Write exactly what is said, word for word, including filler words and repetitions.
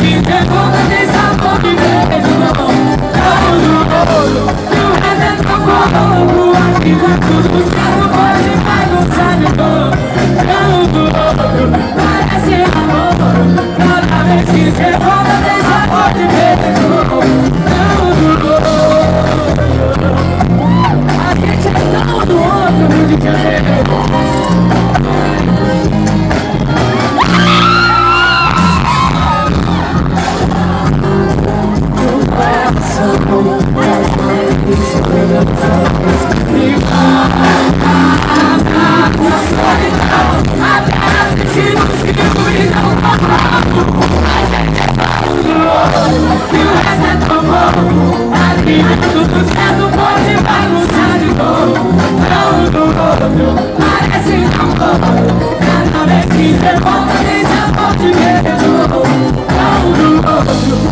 que devolva desse amor que beijo. Não do ouro, e o resto é tão pouco. Aqui tá tudo certo, pode vai gostar de novo. Não do ouro, parece amor. Cada vez que devolva desse amor que beijo. Não do ouro. A gente é tão do outro, Rio de Janeiro. Tudo certo, pode bagunçar de novo. Não do outro, parece amor. Cada vez que você volta, deixa a porta de beijo. Não do outro.